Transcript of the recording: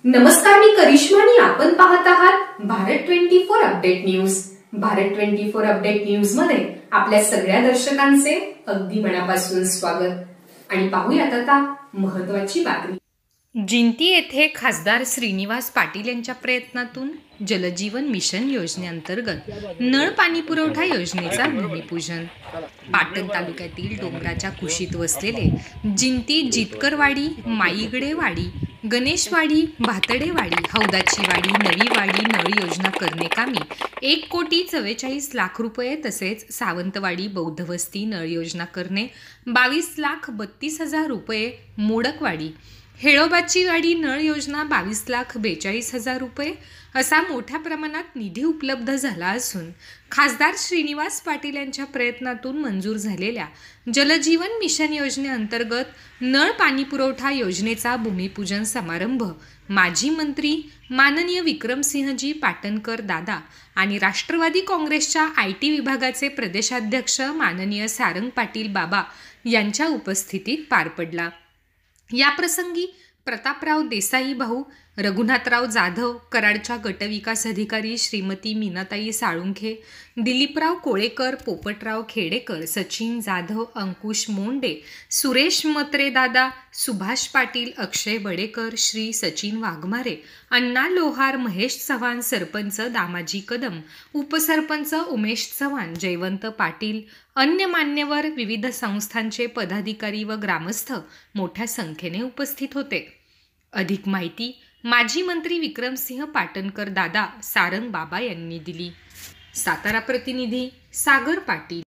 नमस्कार, मी करिश्मा आणि आपण पाहत आहात Bharat 24 update news. Bharat 24 update news मध्ये आपल्या सगळ्या दर्शकांचे अगदी मनापासून स्वागत। आणि पाहूयात आता महत्त्वाची बातमी। जिंती येथे खासदार श्रीनिवास पाटील यांच्या प्रयत्नातून जलजीवन मिशन योजनेअंतर्गत नळ पाणी पुरवठा योजनेचा भूमिपूजन। पाटण तालुक्यातील डोंगराच्या कुशीत वसलेले जिंती जितकरवाडी, माईगडेवाडी, गणेशवाडी, भातडेवाडी, हौदाची वाडी, नवी वाडी नळ योजना करणे कामी 1,44,00,000 रुपये तसेच सावंतवाडी बौद्धवस्ती नळ योजना करणे 22,32,000 रुपये, मोडकवाडी हेळोबाची वाडी नळ योजना 22,42,000 रुपये असा मोठ्या प्रमाणात निधी उपलब्ध झाला असून खासदार श्रीनिवास पाटील यांच्या प्रयत्नातून मंजूर झालेल्या जलजीवन मिशन योजनेअंतर्गत नळ पाणी पुरवठा योजनेचा भूमिपूजन समारंभ माजी मंत्री माननीय विक्रमसिंहजी पाटणकर दादा आणि राष्ट्रवादी काँग्रेसच्या IT विभागाचे प्रदेशाध्यक्ष माननीय सारंग पाटील बाबा यांच्या उपस्थितीत पार पडला। या प्रसंगी प्रतापराव देसाई भाऊ, रघुनाथराव जाधव, कराडच्या गटविकास अधिकारी श्रीमती मीनाताई साळुंखे, दिलीपराव कोळेकर, पोपटराव खेडेकर, सचिन जाधव, अंकुश मोंडे, सुरेश मत्रे दादा, सुभाष पाटील, अक्षय बडेकर, श्री सचिन वाघमारे, अण्णा लोहार, महेश चव्हाण, सरपंच दामाजी कदम, उपसरपंच उमेश चव्हाण, जयवंत पाटील, अन्य मान्यवर, विविध संस्थांचे पदाधिकारी व ग्रामस्थ मोठ्या संख्येने उपस्थित होते। अधिक माहिती माजी मंत्री विक्रमसिंह पाटणकर दादा, सारंग बाबा यांनी दिली। सातारा प्रतिनिधी सागर पाटील।